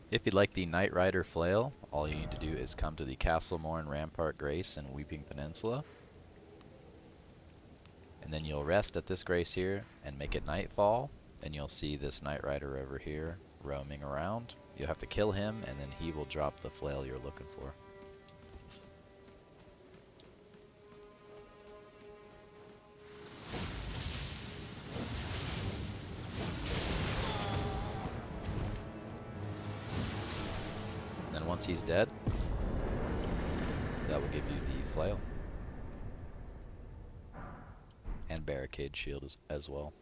If you'd like the Nightrider Flail, all you need to do is come to the Castlemore and Rampart Grace in Weeping Peninsula. And then you'll rest at this grace here and make it nightfall. And you'll see this Nightrider over here roaming around. You'll have to kill him and then he will drop the flail you're looking for. And then once he's dead, that will give you the flail. And barricade shield as well.